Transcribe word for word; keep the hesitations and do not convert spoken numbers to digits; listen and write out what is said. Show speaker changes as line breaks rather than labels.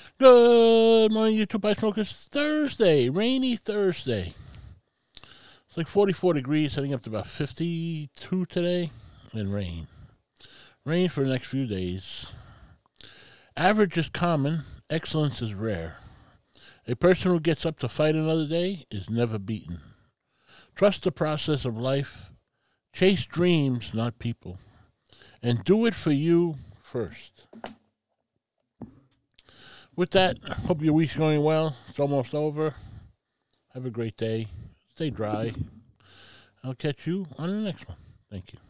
Good morning, YouTube Pipe Smokers. Thursday, rainy Thursday. It's like forty-four degrees, heading up to about fifty-two today, and rain. Rain for the next few days. Average is common, excellence is rare. A person who gets up to fight another day is never beaten. Trust the process of life. Chase dreams, not people. And do it for you first. With that, hope your week's going well. It's almost over. Have a great day. Stay dry. I'll catch you on the next one. Thank you.